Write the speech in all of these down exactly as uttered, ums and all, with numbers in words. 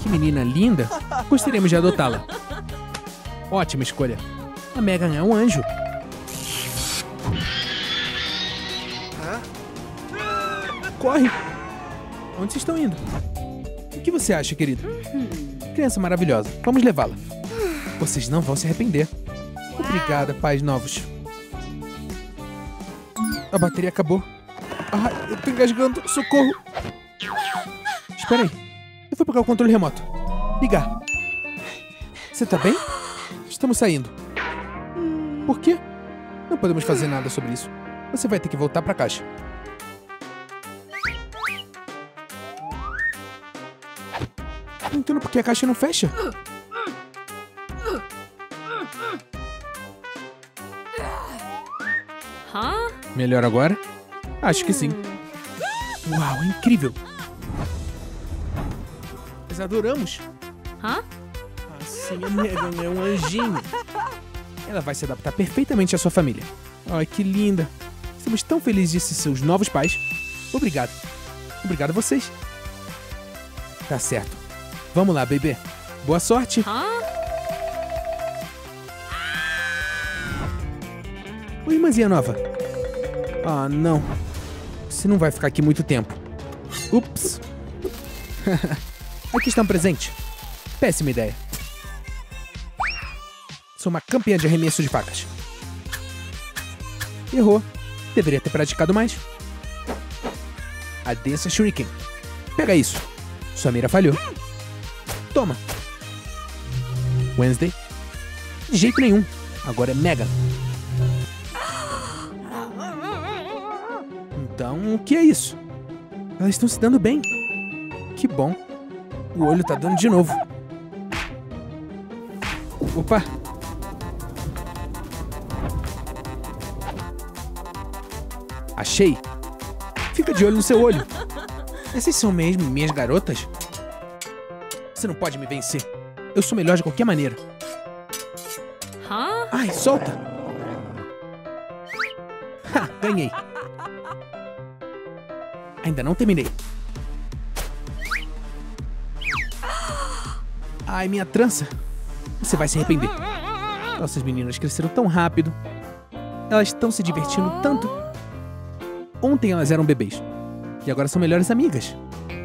Que menina linda. Gostaríamos de adotá-la. Ótima escolha. A Megan é um anjo. Corre! Onde vocês estão indo? O que você acha, querido? Criança maravilhosa. Vamos levá-la. Vocês não vão se arrepender. Obrigada, pais novos. A bateria acabou. Ai, eu tô engasgando. Socorro! Espera aí. Eu vou pegar o controle remoto. Ligar. Você tá bem? Estamos saindo. Por quê? Não podemos fazer nada sobre isso. Você vai ter que voltar pra caixa. Não entendo por que a caixa não fecha. Melhor agora? Acho que sim. Uau, é incrível. Nós adoramos. Hã? Assim, a Megan é um anjinho. Ela vai se adaptar perfeitamente à sua família. Ai, que linda. Estamos tão felizes de ser seus novos pais. Obrigado. Obrigado a vocês. Tá certo. Vamos lá, bebê. Boa sorte. Hã? Oi, irmãzinha nova. Ah, não. Você não vai ficar aqui muito tempo. Ups. Aqui está um presente. Péssima ideia. Sou uma campeã de arremesso de facas. Errou. Deveria ter praticado mais. A densa Shuriken. Pega isso. Sua mira falhou. Toma. Wednesday. De jeito nenhum. Agora é Megan. Então, o que é isso? Elas estão se dando bem. Que bom. O olho tá dando de novo. Opa. Achei. Fica de olho no seu olho. Essas são mesmo minhas garotas? Você não pode me vencer. Eu sou melhor de qualquer maneira. Hã? Ai, solta. Ha, ganhei. Ainda não terminei. Ai, minha trança. Você vai se arrepender. Nossas meninas cresceram tão rápido. Elas estão se divertindo tanto. Ontem elas eram bebês. E agora são melhores amigas.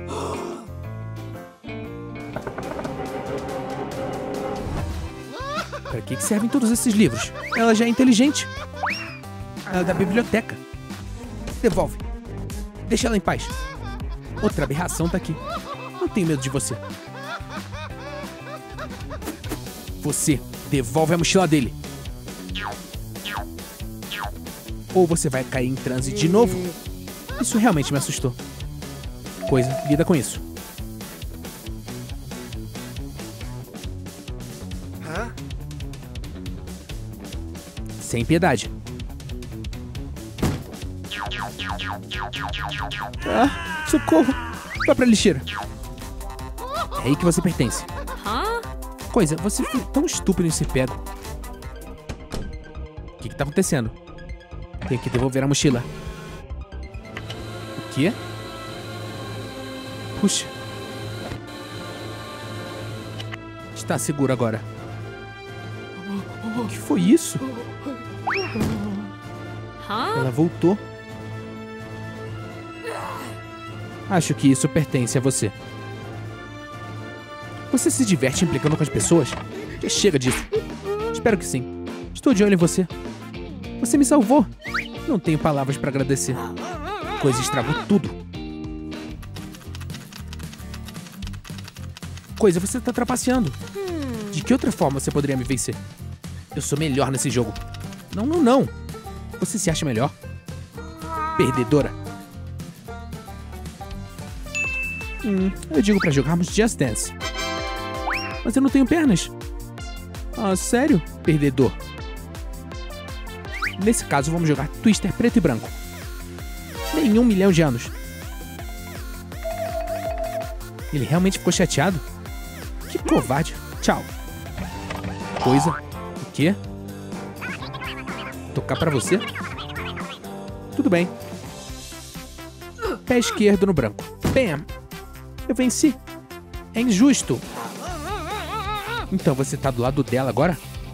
Para que que servem todos esses livros? Ela já é inteligente. Ela é da biblioteca. Devolve. Deixa ela em paz. Outra aberração tá aqui. Não tenho medo de você. Você devolve a mochila dele. Ou você vai cair em transe de novo. Isso realmente me assustou. Coisa, lida com isso. Sem piedade. Ah, socorro! Vá pra lixeira. É aí que você pertence. Hã? Coisa, você foi tão estúpido em ser pego. O que que tá acontecendo? Tenho que devolver a mochila. O quê? Puxa. Está seguro agora. O que foi isso? Hã? Ela voltou. Acho que isso pertence a você. Você se diverte implicando com as pessoas? Já chega disso. Espero que sim. Estou de olho em você. Você me salvou. Não tenho palavras para agradecer. Coisa estragou tudo. Coisa, você tá trapaceando. De que outra forma você poderia me vencer? Eu sou melhor nesse jogo. Não, não, não. Você se acha melhor? Perdedora. Hum, eu digo pra jogarmos Just Dance. Mas eu não tenho pernas. Ah, sério? Perdedor. Nesse caso, vamos jogar Twister preto e branco. Nem um milhão de anos. Ele realmente ficou chateado? Que covarde. Tchau. Coisa. O quê? Tocar pra você? Tudo bem. Pé esquerdo no branco. Bam! Eu venci. É injusto. Então você tá do lado dela agora?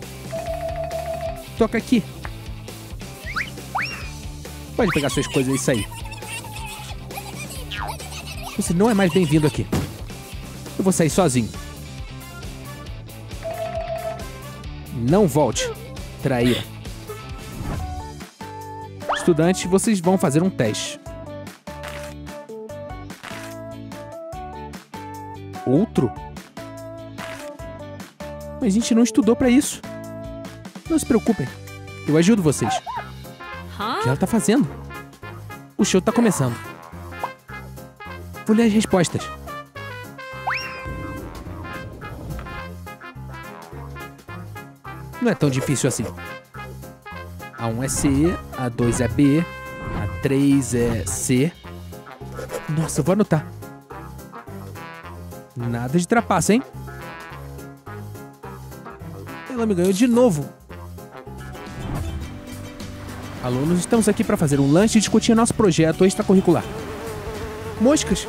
Toca aqui. Pode pegar suas coisas e sair. Você não é mais bem-vindo aqui. Eu vou sair sozinho. Não volte, traíra. Estudantes, vocês vão fazer um teste. Outro? Mas a gente não estudou pra isso. Não se preocupem. Eu ajudo vocês. O que ela tá fazendo? O show tá começando. Vou ler as respostas. Não é tão difícil assim. A um é C, a dois é B, a três é C. Nossa, eu vou anotar. Nada de trapaça, hein? Ela me ganhou de novo. Alunos, estamos aqui para fazer um lanche e discutir nosso projeto extracurricular. Moscas.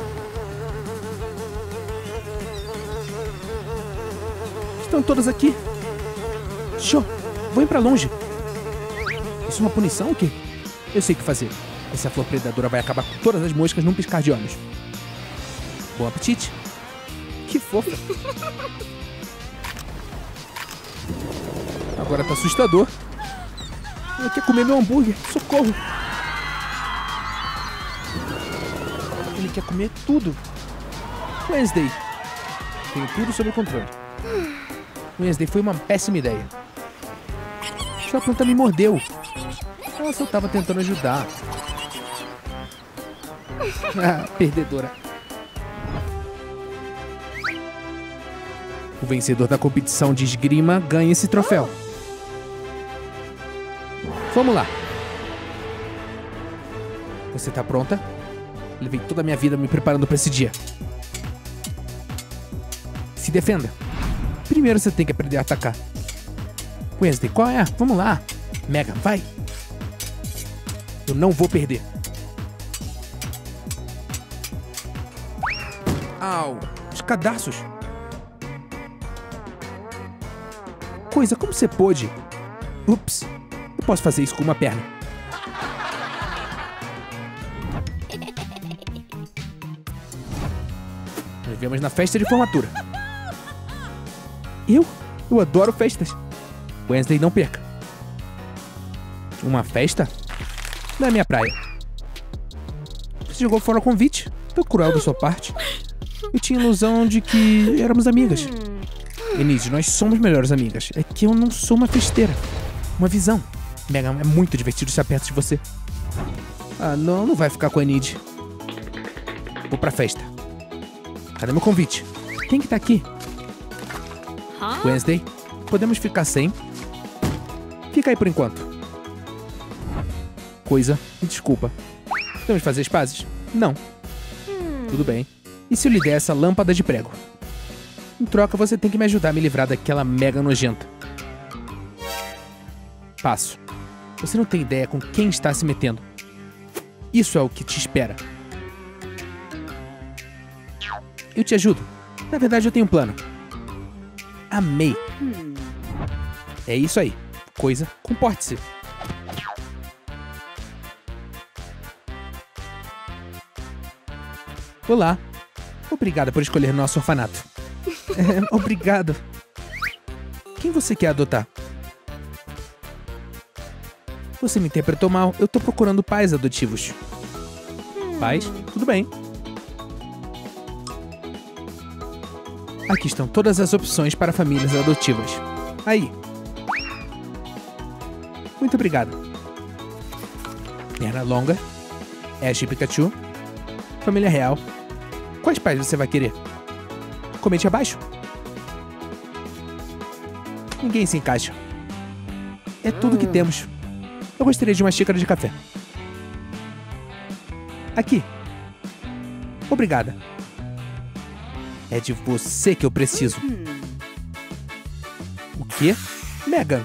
Estão todas aqui. Show, vão pra longe. Isso é uma punição ou quê? Eu sei o que fazer. Essa flor predadora vai acabar com todas as moscas num piscar de olhos. Bom apetite. Que fofa. Agora tá assustador. Ela quer comer meu hambúrguer. Socorro. Ele quer comer tudo. Wednesday. Tenho tudo sob controle. Wednesday, foi uma péssima ideia. Sua planta me mordeu. Nossa, eu tava tentando ajudar. Ah, perdedora. O vencedor da competição de esgrima ganha esse troféu. Vamos lá. Você tá pronta? Levei toda a minha vida me preparando pra esse dia. Se defenda. Primeiro você tem que aprender a atacar. Wednesday, qual é? Vamos lá. Megan, vai. Eu não vou perder. Au, os cadarços. Coisa, como você pôde? Ups, eu posso fazer isso com uma perna. Nos vemos na festa de formatura. Eu? Eu adoro festas. Wednesday, não perca. Uma festa? Não é minha praia. Você jogou fora o convite. Tô cruel da sua parte. Eu tinha ilusão de que éramos amigas. Enid, nós somos melhores amigas. É que eu não sou uma festeira. Uma visão. Megan, é muito divertido estar perto de você. Ah, não, não vai ficar com a Enid. Vou pra festa. Cadê meu convite? Quem que tá aqui? Wednesday, podemos ficar sem? Fica aí por enquanto. Coisa, me desculpa. Vamos fazer as pazes? Não. Tudo bem. E se eu lhe der essa lâmpada de prego? Em troca, você tem que me ajudar a me livrar daquela mega nojenta. Passo. Você não tem ideia com quem está se metendo. Isso é o que te espera. Eu te ajudo. Na verdade, eu tenho um plano. Amei. É isso aí. Coisa, comporte-se. Olá. Obrigada por escolher nosso orfanato. É, obrigado. Quem você quer adotar? Você me interpretou mal. Eu tô procurando pais adotivos. Pais? Tudo bem. Aqui estão todas as opções para famílias adotivas. Aí. Muito obrigado. Perna longa. Ash e Pikachu. Família real. Quais pais você vai querer? Comente abaixo. Ninguém se encaixa. É tudo que temos. Eu gostaria de uma xícara de café. Aqui. Obrigada. É de você que eu preciso. O quê? Megan.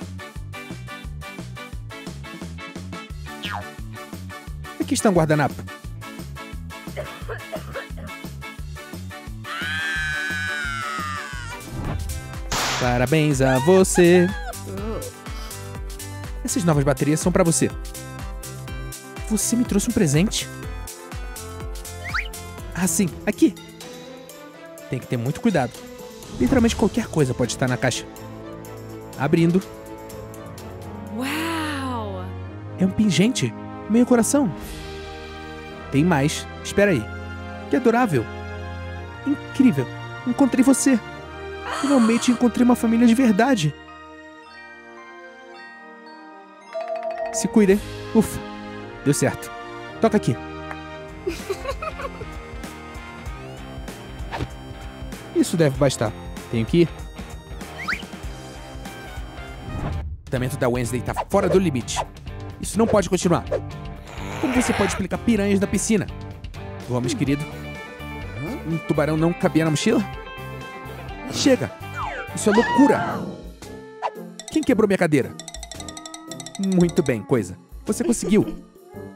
Aqui está um guardanapo. Parabéns a você. Essas novas baterias são pra você. Você me trouxe um presente? Ah, sim. Aqui. Tem que ter muito cuidado. Literalmente qualquer coisa pode estar na caixa. Abrindo. Uau! É um pingente. Meio coração. Tem mais. Espera aí. Que adorável. Incrível. Encontrei você. Finalmente encontrei uma família de verdade. Se cuidem. Ufa. Deu certo. Toca aqui. Isso deve bastar. Tenho que ir. O tratamento da Wednesday tá fora do limite. Isso não pode continuar. Como você pode explicar piranhas na piscina? Vamos, querido. Um tubarão não cabia na mochila? Chega! Isso é loucura! Quem quebrou minha cadeira? Muito bem, coisa. Você conseguiu.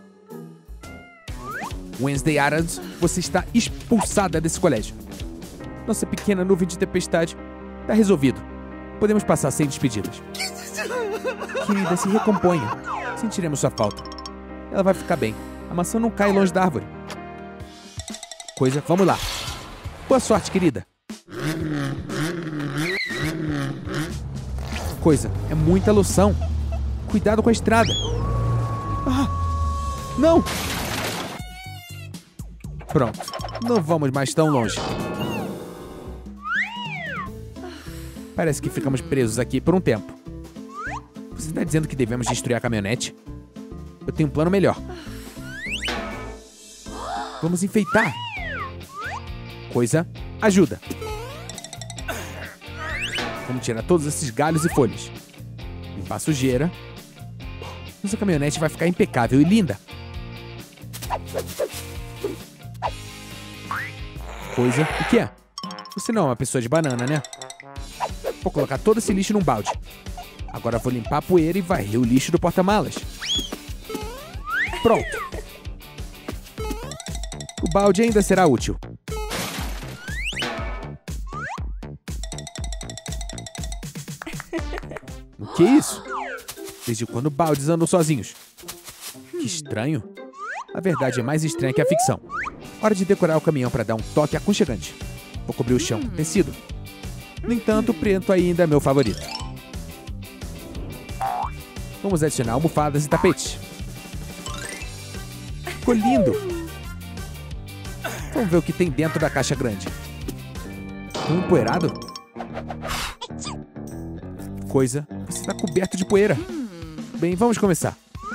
Wednesday Addams, você está expulsada desse colégio. Nossa pequena nuvem de tempestade está resolvido. Podemos passar sem despedidas. Querida, se recomponha. Sentiremos sua falta. Ela vai ficar bem. A maçã não cai longe da árvore. Coisa, vamos lá. Boa sorte, querida. Coisa, é muita loção. Cuidado com a estrada. Ah, não! Pronto, não vamos mais tão longe. Parece que ficamos presos aqui por um tempo. Você está dizendo que devemos destruir a caminhonete? Eu tenho um plano melhor. Vamos enfeitar. Coisa, ajuda. Vamos tirar todos esses galhos e folhas. Limpar a sujeira. Nossa caminhonete vai ficar impecável e linda. Coisa, o que é? Você não é uma pessoa de banana, né? Vou colocar todo esse lixo num balde. Agora vou limpar a poeira e varrer o lixo do porta-malas. Pronto. O balde ainda será útil. O que é isso? Desde quando baldes andam sozinhos? Que estranho. A verdade é mais estranha que a ficção. Hora de decorar o caminhão para dar um toque aconchegante. Vou cobrir o chão com tecido. No entanto, o preto ainda é meu favorito. Vamos adicionar almofadas e tapetes. Ficou lindo. Vamos ver o que tem dentro da caixa grande. Um empoeirado? Coisa, você está coberto de poeira. Bem, vamos começar.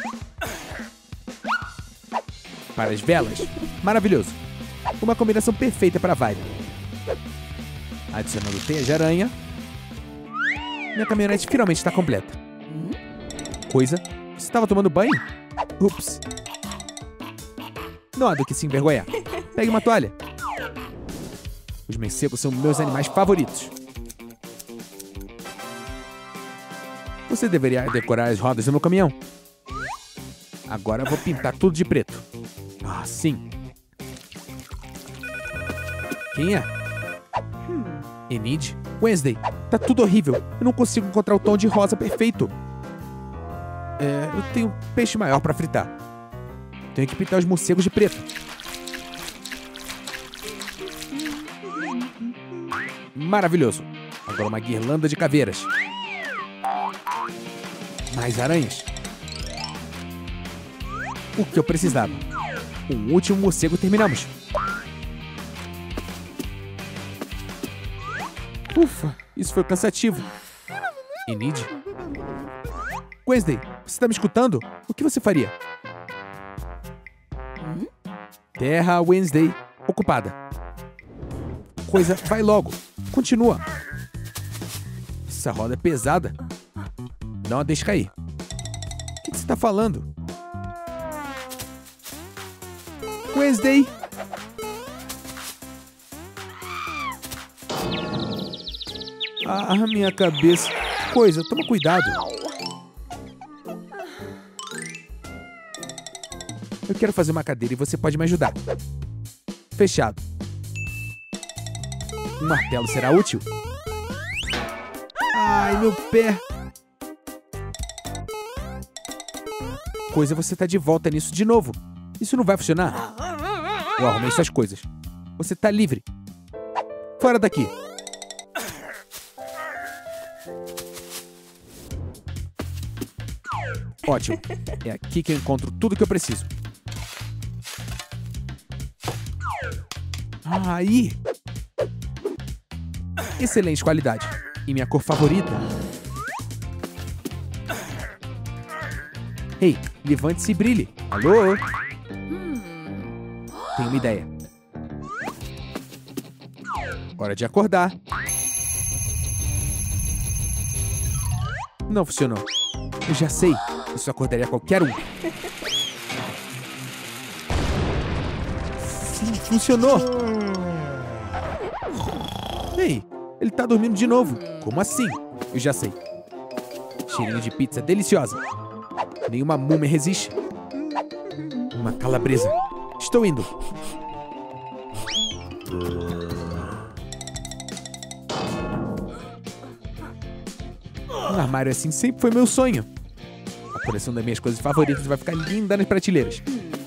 Para as velas. Maravilhoso. Uma combinação perfeita para a vibe. Adicionando teia de aranha. Minha caminhonete finalmente está completa. Coisa, você estava tomando banho? Ups. Não há do que se envergonhar. Pegue uma toalha. Os morcegos são meus animais favoritos. Você deveria decorar as rodas do meu caminhão. Agora vou pintar tudo de preto. Ah, sim. Quem é? Enid? Wednesday, tá tudo horrível. Eu não consigo encontrar o tom de rosa perfeito. É, eu tenho um peixe maior pra fritar. Tenho que pintar os morcegos de preto. Maravilhoso. Agora uma guirlanda de caveiras. Mais aranhas. O que eu precisava. Com o último morcego terminamos. Ufa, isso foi cansativo. Enid? Wednesday, você tá me escutando? O que você faria? Terra Wednesday ocupada. Coisa, vai logo. Continua. Essa roda é pesada. Não a deixe cair. O que você tá falando? Wednesday! Ah, minha cabeça. Coisa, toma cuidado. Eu quero fazer uma cadeira e você pode me ajudar. Fechado. Um martelo será útil? Ai, meu pé. Coisa, você tá de volta nisso de novo. Isso não vai funcionar. Eu arrumei suas coisas. Você tá livre. Fora daqui. Ótimo. É aqui que eu encontro tudo que eu preciso. Ah, aí. Excelente qualidade. E minha cor favorita. Ei, levante-se e brilhe. Alô? Tenho uma ideia. Hora de acordar. Não funcionou. Eu já sei. Isso acordaria qualquer um. Sim, funcionou. Ei, ele tá dormindo de novo. Como assim? Eu já sei. Cheirinho de pizza deliciosa. Nenhuma múmia resiste. Uma calabresa. Estou indo. Um armário assim sempre foi meu sonho. A coleção das minhas coisas favoritas vai ficar linda nas prateleiras.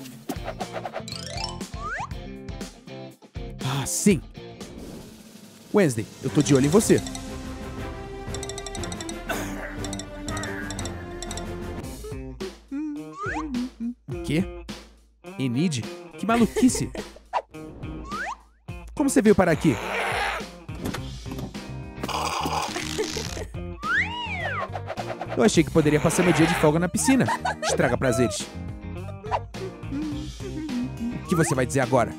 Ah, sim. Wednesday, eu tô de olho em você. O quê? Enid? Que maluquice! Como você veio parar aqui? Eu achei que poderia passar meu dia de folga na piscina. Estraga prazeres. O que você vai dizer agora?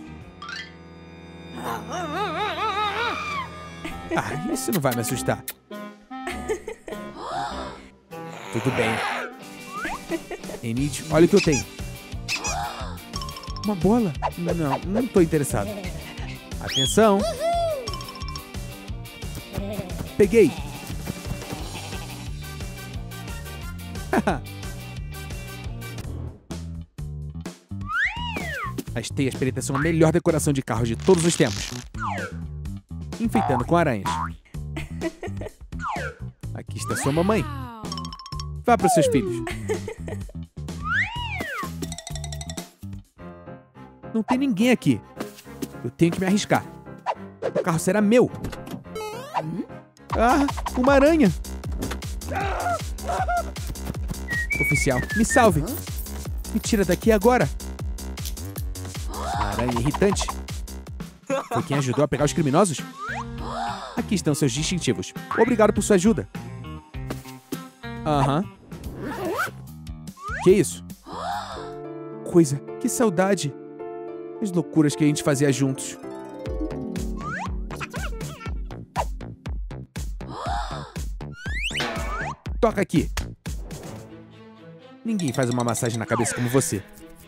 Ah, isso não vai me assustar. Tudo bem. Enid, olha o que eu tenho. Uma bola? Não, não tô interessado. Atenção. Peguei. As teias pretas são a melhor decoração de carros de todos os tempos. Enfeitando com aranhas. Aqui está sua mamãe. Vá para os seus filhos. Não tem ninguém aqui. Eu tenho que me arriscar. O carro será meu. Ah, uma aranha. Oficial, me salve. Me tira daqui agora. Aranha irritante. Foi quem ajudou a pegar os criminosos? Aqui estão seus distintivos. Obrigado por sua ajuda. Aham. Que isso? Coisa, que saudade. As loucuras que a gente fazia juntos. Toca aqui. Ninguém faz uma massagem na cabeça como você.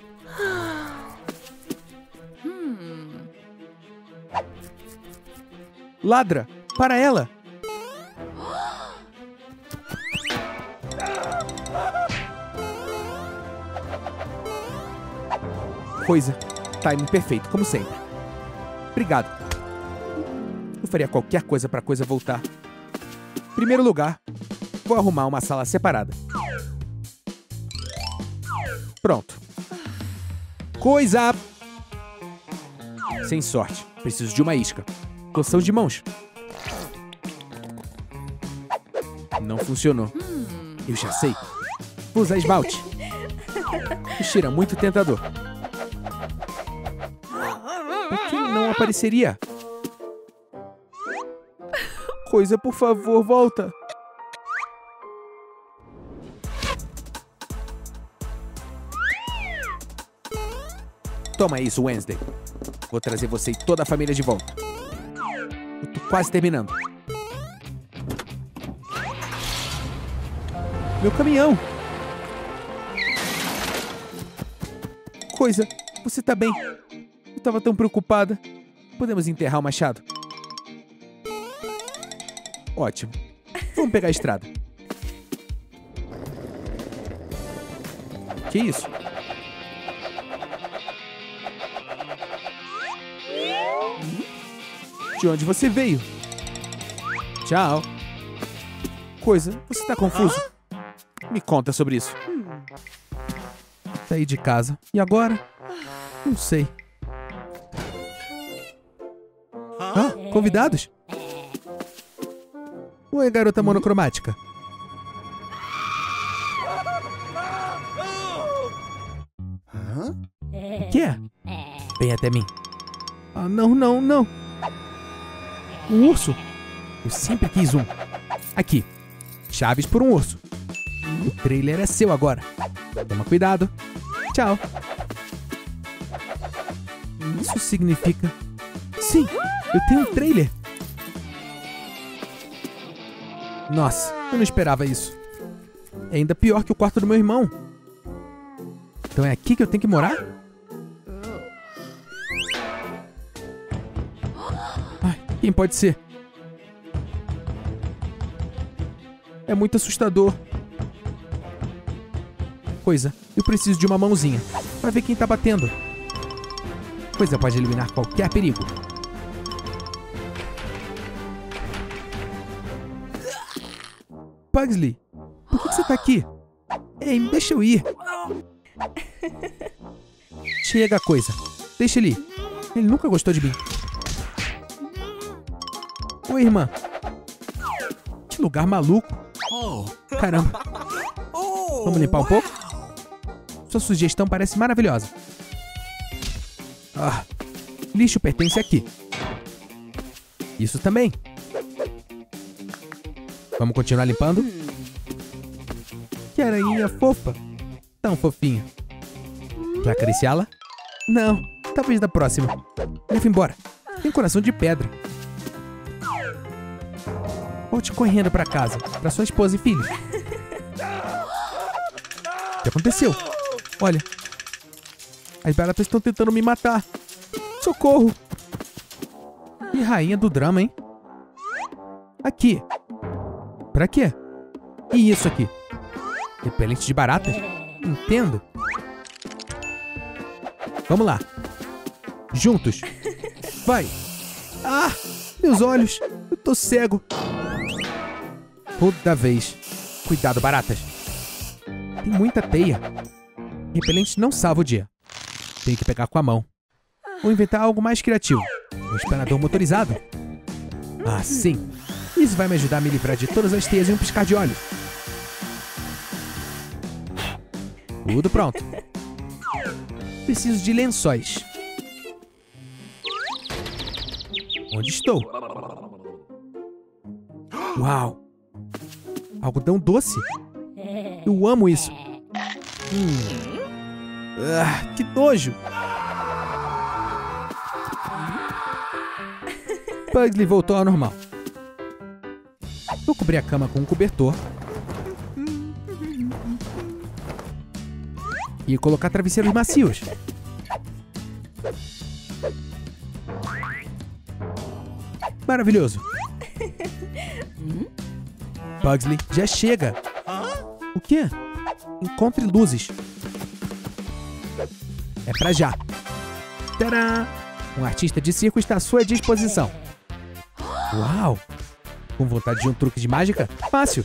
Ladra! Para ela! Coisa. Timing perfeito, como sempre. Obrigado. Eu faria qualquer coisa para a coisa voltar. Em primeiro lugar, vou arrumar uma sala separada. Pronto. Coisa! Sem sorte. Preciso de uma isca. Torção de mãos. Não funcionou. Eu já sei. Vou usar esmalte. O cheiro é muito tentador. Por que não apareceria? Coisa, por favor, volta. Toma isso, Wednesday. Vou trazer você e toda a família de volta. Eu tô quase terminando. Meu caminhão! Coisa, você tá bem? Eu tava tão preocupada. Podemos enterrar o machado? Ótimo. Vamos pegar a estrada. Que isso? De onde você veio? Tchau. Coisa, você tá confuso? Me conta sobre isso. Saí de casa. E agora? Não sei. Ah, convidados? Oi, garota monocromática. O que é? Vem até mim. Ah, não, não, não. Um urso? Eu sempre quis um. Aqui. Chaves por um urso. O trailer é seu agora. Toma cuidado. Tchau. Isso significa... Sim, eu tenho um trailer. Nossa, eu não esperava isso. É ainda pior que o quarto do meu irmão. Então é aqui que eu tenho que morar? Ai, quem pode ser? É muito assustador. Coisa, eu preciso de uma mãozinha para ver quem tá batendo. Coisa pode eliminar qualquer perigo. Pugsley, por que você tá aqui? Ei, me deixa eu ir. Chega, Coisa. Deixa ele ir. Ele nunca gostou de mim. Oi, irmã. Que lugar maluco. Caramba. Vamos limpar um pouco? Sua sugestão parece maravilhosa. Ah, lixo pertence aqui. Isso também. Vamos continuar limpando? Que aranhinha fofa. Tão fofinha. Quer acariciá-la? Não, talvez da próxima. Leva embora. Tem coração de pedra. Volte correndo pra casa, pra sua esposa e filho. O que aconteceu? Olha. As baratas estão tentando me matar. Socorro! Que rainha do drama, hein? Aqui. Pra quê? E isso aqui? Repelente de baratas? Entendo. Vamos lá. Juntos. Vai. Ah! Meus olhos. Eu tô cego. Toda vez. Cuidado, baratas. Tem muita teia. Repelente não salva o dia. Tenho que pegar com a mão. Ou inventar algo mais criativo. Um espanador motorizado. Ah, sim. Isso vai me ajudar a me livrar de todas as teias em um piscar de olhos. Tudo pronto. Preciso de lençóis. Onde estou? Uau! Algodão doce. Eu amo isso. Hum. Ah, que nojo! Pugsley voltou ao normal. Vou cobrir a cama com um cobertor. E colocar travesseiros macios. Maravilhoso. Pugsley, já chega. O quê? Encontre luzes. É pra já. Tadã! Um artista de circo está à sua disposição. Uau! Com vontade de um truque de mágica? Fácil.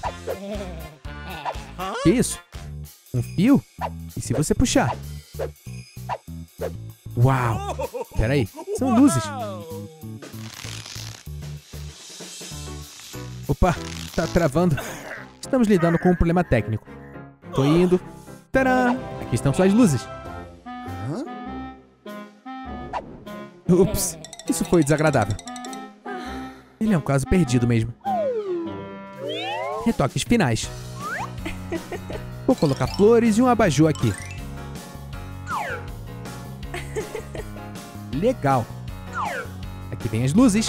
Que isso? Um fio? E se você puxar? Uau! Peraí, são luzes. Opa, tá travando. Estamos lidando com um problema técnico. Tô indo. Tadã! Aqui estão suas luzes. Ups, isso foi desagradável. Ele é um caso perdido mesmo. Retoques finais. Vou colocar flores e um abajur aqui. Legal. Aqui vem as luzes.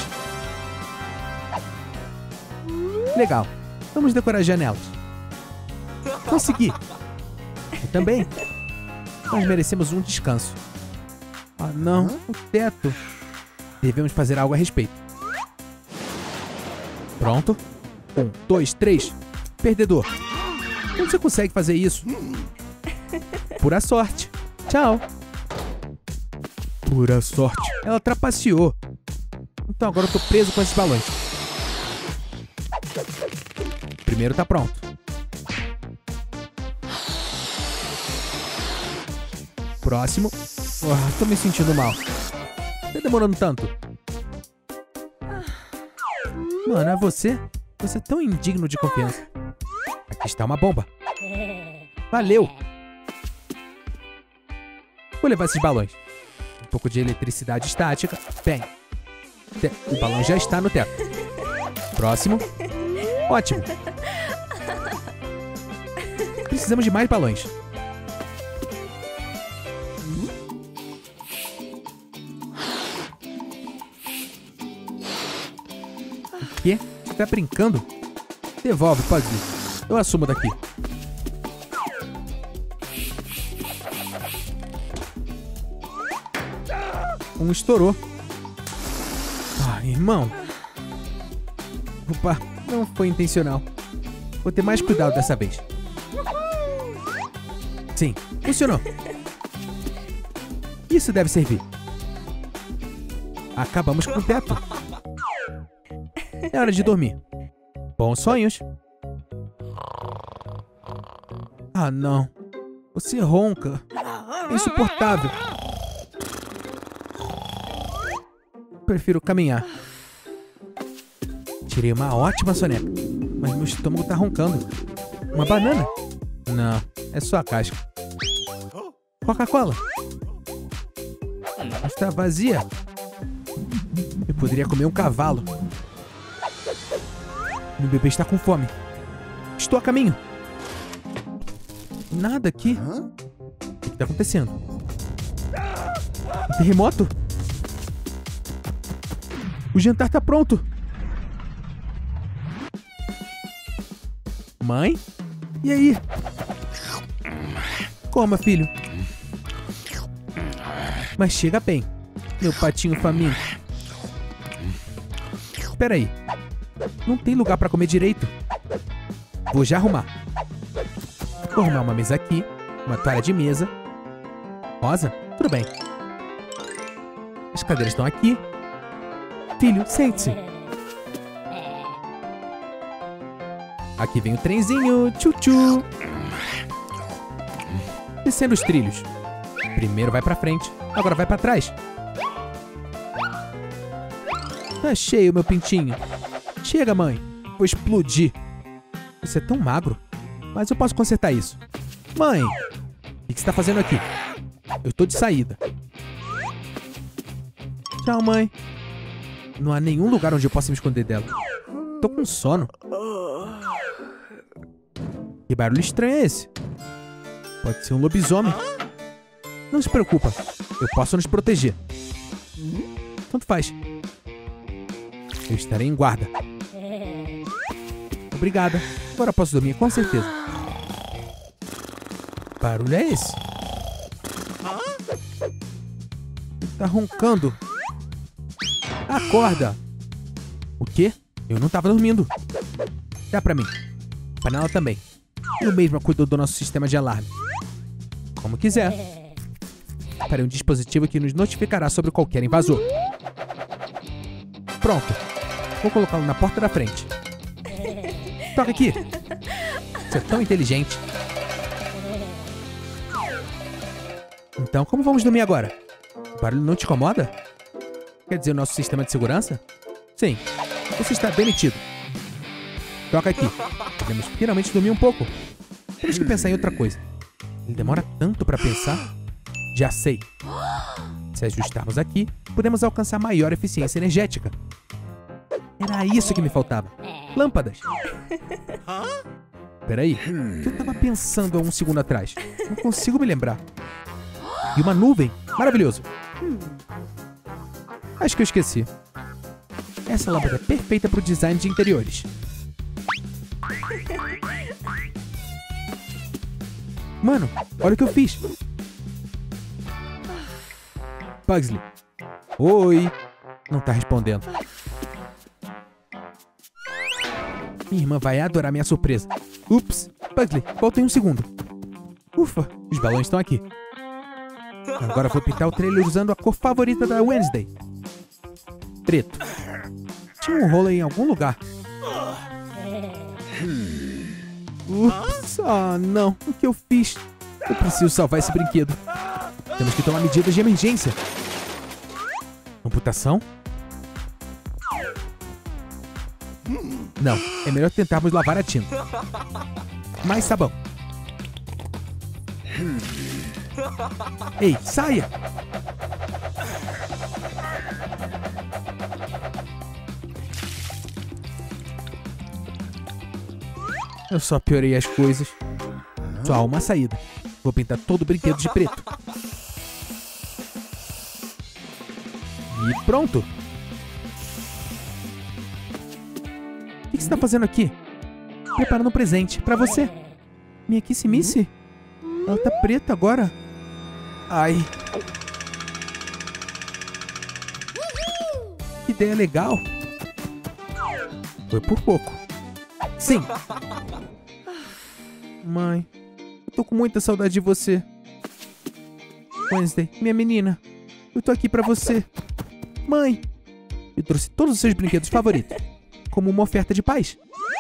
Legal. Vamos decorar as janelas. Consegui. Eu também. Nós merecemos um descanso. Ah, não. O teto. Devemos fazer algo a respeito. Pronto. Um, dois, três. Perdedor. Como você consegue fazer isso? Pura sorte. Tchau. Pura sorte. Ela trapaceou. Então agora eu tô preso com esses balões. primeiro tá pronto. Próximo. Oh, tô me sentindo mal. Tá demorando tanto? Mano, é você? Você é tão indigno de confiança. Aqui está uma bomba. Valeu! Vou levar esses balões. Um pouco de eletricidade estática. Bem, o balão já está no teto. Próximo. Ótimo. Precisamos de mais balões. O quê? Você tá brincando? Devolve, pode ir. Eu assumo daqui. Um estourou. Ah, irmão. Opa, não foi intencional. Vou ter mais cuidado dessa vez. Sim, funcionou. Isso deve servir. Acabamos com o teto. É hora de dormir. Bons sonhos. Ah, não. Você ronca. É insuportável. Prefiro caminhar. Tirei uma ótima soneca, mas meu estômago tá roncando. Uma banana? Não, é só a casca. Coca-Cola? Está vazia. Eu poderia comer um cavalo. Meu bebê está com fome. Estou a caminho. Nada aqui. O que está acontecendo? Um terremoto? O jantar tá pronto. Mãe? E aí? Coma, filho. Mas chega bem, meu patinho faminto. Espera aí. Não tem lugar pra comer direito. Vou já arrumar. Vou arrumar uma mesa aqui, uma toalha de mesa. Rosa? Tudo bem. As cadeiras estão aqui. Filho, sente-se. Aqui vem o trenzinho. Tchu-tchu. Descendo os trilhos. Primeiro vai pra frente, agora vai pra trás. Tá cheio, meu pintinho. Chega, mãe. Vou explodir. Você é tão magro. Mas eu posso consertar isso. Mãe, o que você tá fazendo aqui? Eu tô de saída. Tchau, mãe. Não há nenhum lugar onde eu possa me esconder dela. Tô com sono. Que barulho estranho é esse? Pode ser um lobisomem. Não se preocupa. Eu posso nos proteger. Tanto faz. Eu estarei em guarda. Obrigada. Agora posso dormir com certeza. Que barulho é esse? Tá roncando. Acorda! O quê? Eu não tava dormindo. Dá pra mim. A panela também. Eu mesma cuido do nosso sistema de alarme. Como quiser. Para um dispositivo que nos notificará sobre qualquer invasor. Pronto. Vou colocá-lo na porta da frente. Toca aqui. Você é tão inteligente. Então, como vamos dormir agora? O barulho não te incomoda? Quer dizer, o nosso sistema de segurança? Sim. Você está demitido. Toca aqui. Podemos finalmente dormir um pouco. Temos que pensar em outra coisa. Ele demora tanto para pensar. Já sei. Se ajustarmos aqui, podemos alcançar maior eficiência energética. Era isso que me faltava. Lâmpadas. Peraí. O que eu tava pensando há um segundo atrás? Não consigo me lembrar. E uma nuvem. Maravilhoso. Acho que eu esqueci. Essa lâmpada é perfeita para o design de interiores. Mano, olha o que eu fiz. Pugsley. Oi. Não tá respondendo. Minha irmã vai adorar minha surpresa. Ups. Pugsley, volta em um segundo. Ufa, os balões estão aqui. Agora vou pintar o trailer usando a cor favorita da Wednesday. Preto. Tinha um rolo em algum lugar. Ups, ah, não. O que eu fiz? Eu preciso salvar esse brinquedo. Temos que tomar medidas de emergência. Amputação? Não, é melhor tentarmos lavar a tinta. Mais sabão. Ei, saia! Eu só piorei as coisas. Só há uma saída. Vou pintar todo o brinquedo de preto. E pronto! O que você está fazendo aqui? Preparando um presente pra você. Minha Kissimice? Ela tá preta agora. Ai. Que ideia legal. Foi por pouco. Sim. Mãe, eu tô com muita saudade de você. Wednesday, minha menina, eu tô aqui pra você. Mãe, eu trouxe todos os seus brinquedos favoritos, como uma oferta de paz.